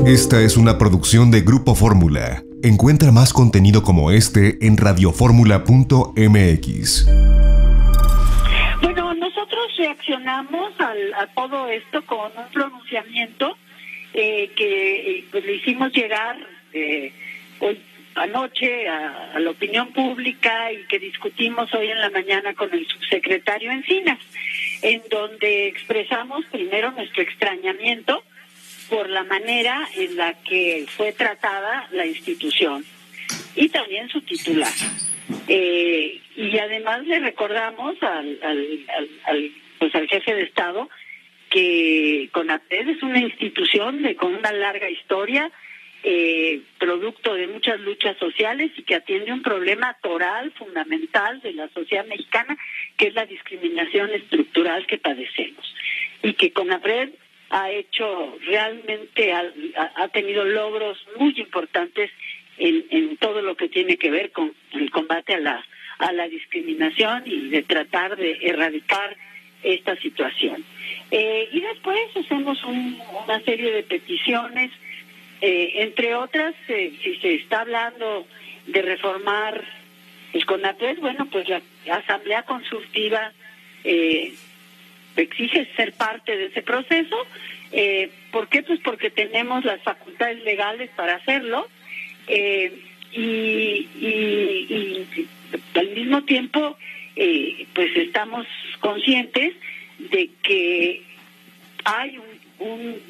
Esta es una producción de Grupo Fórmula. Encuentra más contenido como este en radioformula.mx. Bueno, nosotros reaccionamos a todo esto con un pronunciamiento que pues, le hicimos llegar hoy anoche a la opinión pública y que discutimos hoy en la mañana con el subsecretario Encinas, en donde expresamos primero nuestro extrañamiento por la manera en la que fue tratada la institución y también su titular. Y además le recordamos al jefe de Estado que CONAPRED es una institución con una larga historia, producto de muchas luchas sociales y que atiende un problema toral, fundamental de la sociedad mexicana, que es la discriminación estructural que padecemos. Y que CONAPRED ha hecho realmente, ha tenido logros muy importantes en todo lo que tiene que ver con el combate a la discriminación y de tratar de erradicar esta situación. Y después hacemos una serie de peticiones, entre otras, si se está hablando de reformar el CONAPRED, bueno, pues la Asamblea Consultiva exige ser parte de ese proceso. ¿Por qué? Pues porque tenemos las facultades legales para hacerlo, y al mismo tiempo pues estamos conscientes de que hay un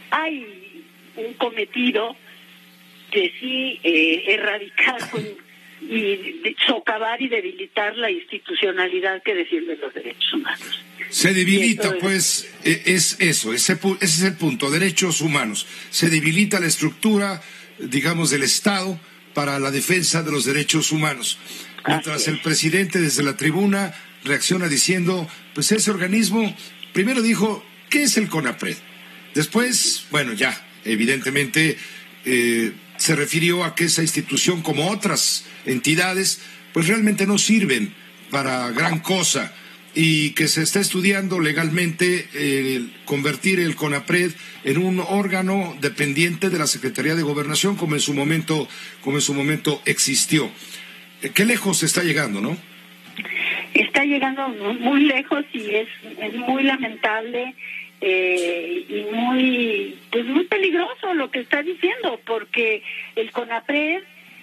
cometido de sí erradicar y socavar y debilitar la institucionalidad que defiende los derechos humanos. Se debilita, pues, es eso, ese es el punto, derechos humanos. Se debilita la estructura, digamos, del Estado para la defensa de los derechos humanos. Mientras el presidente desde la tribuna reacciona diciendo, pues ese organismo, primero dijo, ¿qué es el CONAPRED? Después, bueno, ya, evidentemente, se refirió a que esa institución, como otras entidades, pues realmente no sirven para gran cosa, y que se está estudiando legalmente convertir el CONAPRED en un órgano dependiente de la Secretaría de Gobernación, como en su momento existió. ¿Qué lejos se está llegando, no? Está llegando muy lejos y es muy lamentable y muy peligroso lo que está diciendo, porque el CONAPRED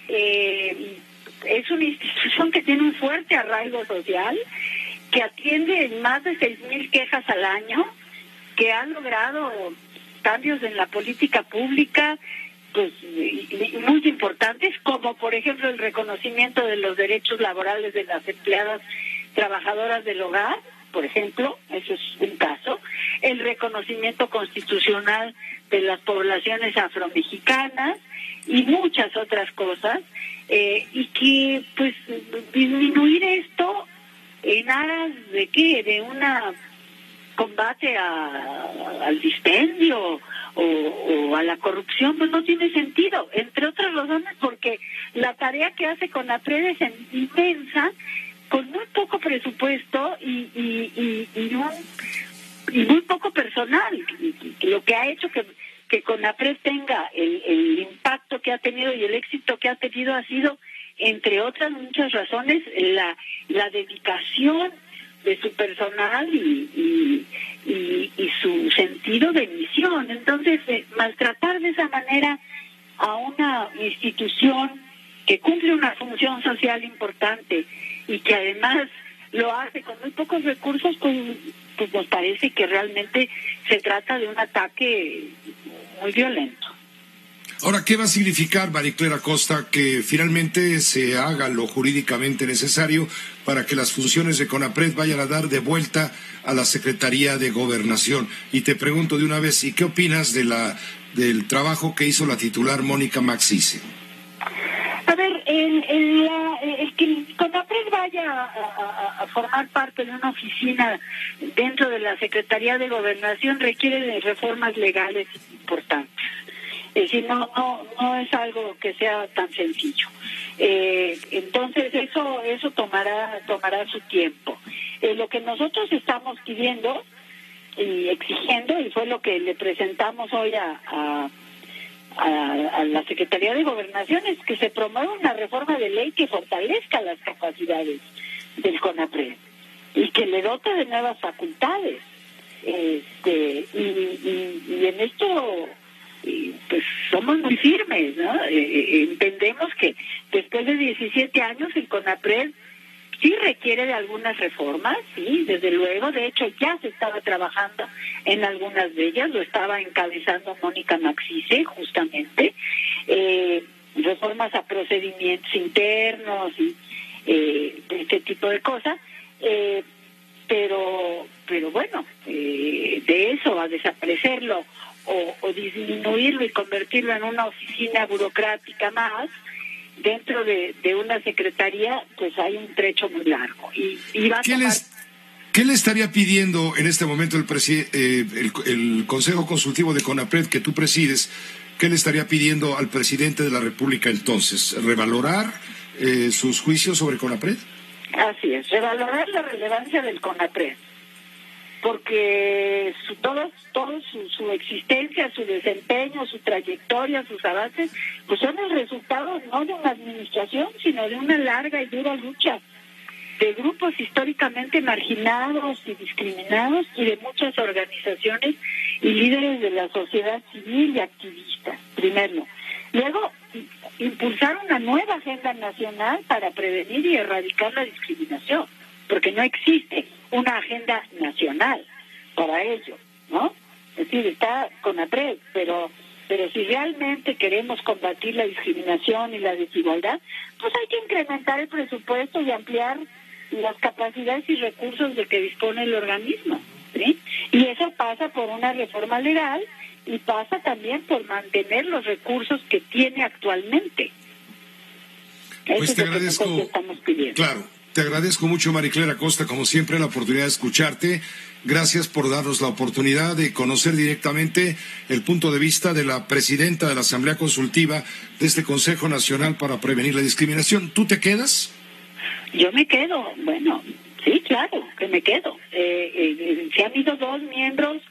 es una institución que tiene un fuerte arraigo social, que atiende más de 6,000 quejas al año, que ha logrado cambios en la política pública pues muy importantes, como por ejemplo el reconocimiento de los derechos laborales de las empleadas trabajadoras del hogar, por ejemplo, eso es un caso, el reconocimiento constitucional de las poblaciones afromexicanas y muchas otras cosas, y que pues disminuir esto en aras de qué, de una combate al dispendio o a la corrupción, pues no tiene sentido, entre otras razones porque la tarea que hace CONAPRED es inmensa, con muy poco presupuesto y muy poco personal, lo que ha hecho que CONAPRED tenga el impacto que ha tenido y el éxito que ha tenido ha sido, entre otras muchas razones, la dedicación de su personal y su sentido de misión. Entonces, maltratar de esa manera a una institución que cumple una función social importante y que además lo hace con muy pocos recursos, pues nos parece que realmente se trata de un ataque muy violento. Ahora, ¿qué va a significar, Mariclera Costa, que finalmente se haga lo jurídicamente necesario para que las funciones de CONAPRED vayan a dar de vuelta a la Secretaría de Gobernación? Y te pregunto de una vez, ¿y qué opinas del trabajo que hizo la titular Mónica Maxice? A ver, el que el CONAPRED vaya a formar parte de una oficina dentro de la Secretaría de Gobernación requiere de reformas legales importantes. Es decir, no es algo que sea tan sencillo. Entonces eso tomará su tiempo. Lo que nosotros estamos pidiendo y exigiendo, y fue lo que le presentamos hoy a la Secretaría de Gobernación es que se promueva una reforma de ley que fortalezca las capacidades del CONAPRED y que le dote de nuevas facultades. Y en esto pues somos muy firmes, ¿no? Entendemos que después de 17 años el CONAPRED sí requiere de algunas reformas, sí, desde luego. De hecho, ya se estaba trabajando en algunas de ellas, lo estaba encabezando Mónica Maxice, justamente, reformas a procedimientos internos y este tipo de cosas, pero bueno, de eso a desaparecerlo o disminuirlo y convertirlo en una oficina burocrática más, dentro de una secretaría, pues hay un trecho muy largo. Y va a ¿Qué le estaría pidiendo en este momento el Consejo Consultivo de CONAPRED que tú presides? ¿Qué le estaría pidiendo al presidente de la República entonces? ¿Revalorar sus juicios sobre CONAPRED? Así es, revalorar la relevancia del CONAPRED, porque su existencia, su desempeño, su trayectoria, sus avances, pues son el resultado no de una administración, sino de una larga y dura lucha de grupos históricamente marginados y discriminados y de muchas organizaciones y líderes de la sociedad civil y activistas, primero. Luego, impulsar una nueva agenda nacional para prevenir y erradicar la discriminación, porque no existe una agenda nacional para ello, ¿no? Es decir, está CONAPRED, pero si realmente queremos combatir la discriminación y la desigualdad, pues hay que incrementar el presupuesto y ampliar las capacidades y recursos de que dispone el organismo, ¿sí? Y eso pasa por una reforma legal y pasa también por mantener los recursos que tiene actualmente. Pues te agradezco. Eso es lo que estamos pidiendo. Claro. Te agradezco mucho, Maricler Acosta, como siempre, la oportunidad de escucharte. Gracias por darnos la oportunidad de conocer directamente el punto de vista de la presidenta de la Asamblea Consultiva de este Consejo Nacional para Prevenir la Discriminación. ¿Tú te quedas? Yo me quedo, bueno, sí, claro, que me quedo. Se han ido 2 miembros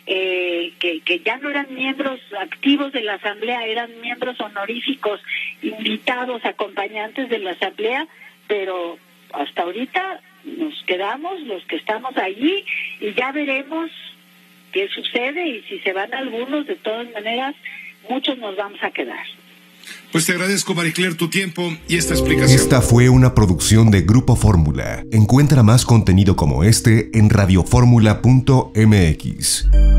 que ya no eran miembros activos de la Asamblea, eran miembros honoríficos, invitados, acompañantes de la Asamblea, pero hasta ahorita nos quedamos los que estamos allí y ya veremos qué sucede, y si se van algunos, de todas maneras, muchos nos vamos a quedar. Pues te agradezco, Maricler, tu tiempo y esta explicación. Esta fue una producción de Grupo Fórmula. Encuentra más contenido como este en radioformula.mx.